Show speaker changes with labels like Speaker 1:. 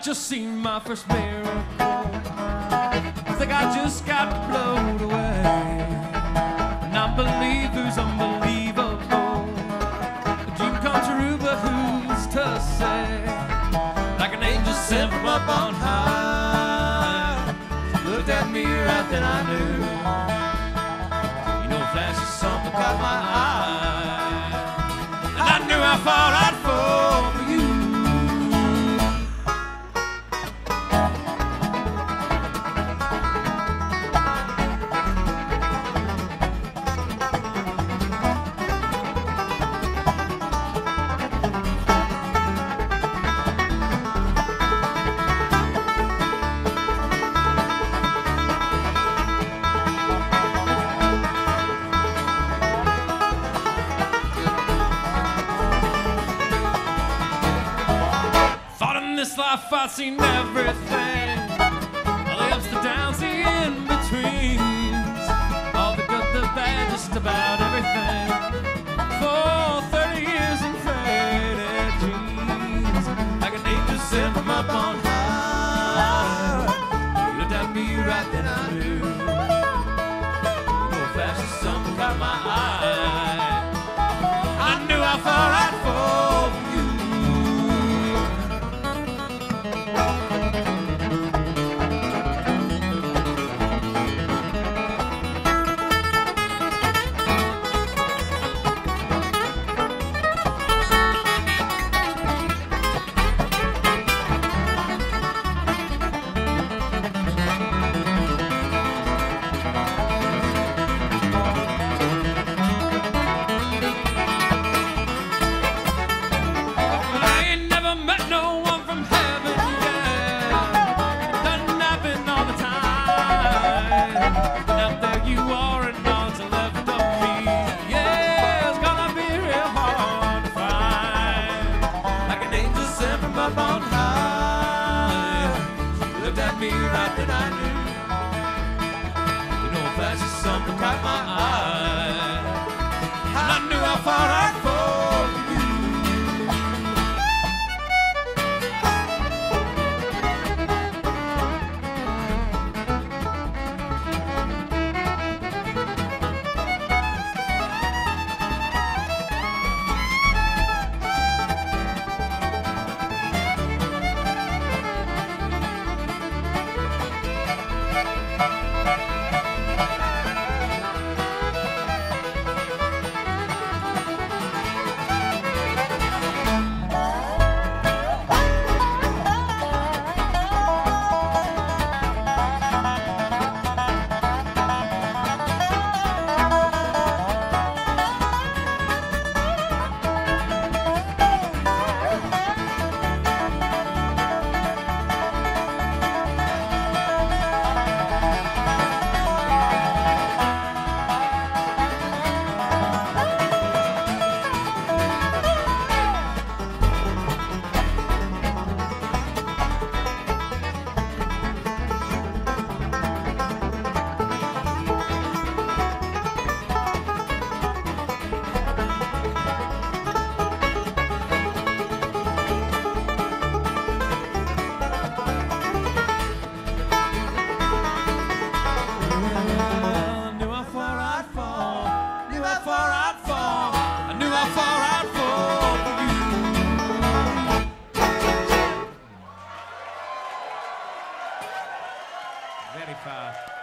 Speaker 1: just seen my first miracle. I think I just got blown away. And unbelievers, unbelievable. A dream come true, but who's to say? Like an angel sent from up on high, looked at me right then I knew. You know, a flash of something caught my eye, and I knew how far I'd fall for you. This life I've seen everything, all the ups, the downs, the in-betweens, all the good, the bad, just about everything. For 30 years in faded dreams, like an angel sent from up on high, you looked at me right then I knew. No flash of something caught my eye, I knew how far I'd fall from you. Up on high, looked at me right then I knew. You know, a flash of something caught my eye, and I knew how far I'd fall for you. Very fast.